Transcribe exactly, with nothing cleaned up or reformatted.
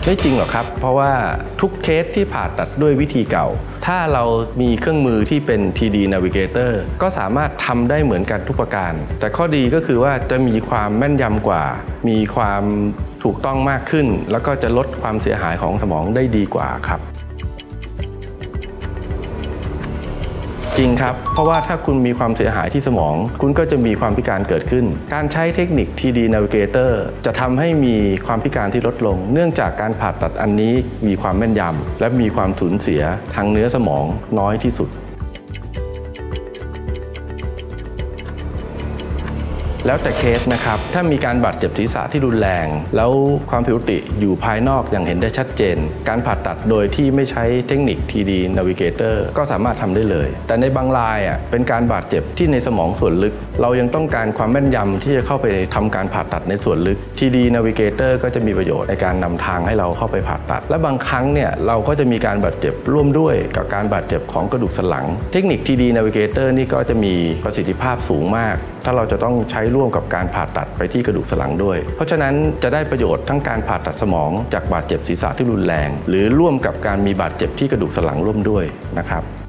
ไม่จริงหรอกครับเพราะว่าทุกเคสที่ผ่าตัดด้วยวิธีเก่าถ้าเรามีเครื่องมือที่เป็น ที ดี Navigator ก็สามารถทำได้เหมือนกันทุกประการแต่ข้อดีก็คือว่าจะมีความแม่นยำกว่ามีความถูกต้องมากขึ้นแล้วก็จะลดความเสียหายของสมองได้ดีกว่าครับจริงครับเพราะว่าถ้าคุณมีความเสียหายที่สมองคุณก็จะมีความพิการเกิดขึ้นการใช้เทคนิค ที ดี Navigator จะทำให้มีความพิการที่ลดลงเนื่องจากการผ่าตัดอันนี้มีความแม่นยำและมีความสูญเสียทางเนื้อสมองน้อยที่สุดแล้วแต่เคสนะครับถ้ามีการบาดเจ็บศีรษะที่รุนแรงแล้วความผิดปกติอยู่ภายนอกอย่างเห็นได้ชัดเจนการผ่าตัดโดยที่ไม่ใช้เทคนิค ที ดี Navigator ก็สามารถทำได้เลยแต่ในบางรายอ่ะเป็นการบาดเจ็บที่ในสมองส่วนลึกเรายังต้องการความแม่นยำที่จะเข้าไปทำการผ่าตัดในส่วนลึก ที ดี Navigator ก็จะมีประโยชน์ในการนำทางให้เราเข้าไปผ่าตัดและบางครั้งเนี่ยเราก็จะมีการบาดเจ็บร่วมด้วยกับการบาดเจ็บของกระดูกสันหลังเทคนิค ที ดี Navigator นี่ก็จะมีประสิทธิภาพสูงมากถ้าเราจะต้องใช้ร่วมกับการผ่าตัดไปที่กระดูกสันหลังด้วยเพราะฉะนั้นจะได้ประโยชน์ทั้งการผ่าตัดสมองจากบาดเจ็บศีรษะที่รุนแรงหรือร่วมกับการมีบาดเจ็บที่กระดูกสันหลังร่วมด้วยนะครับ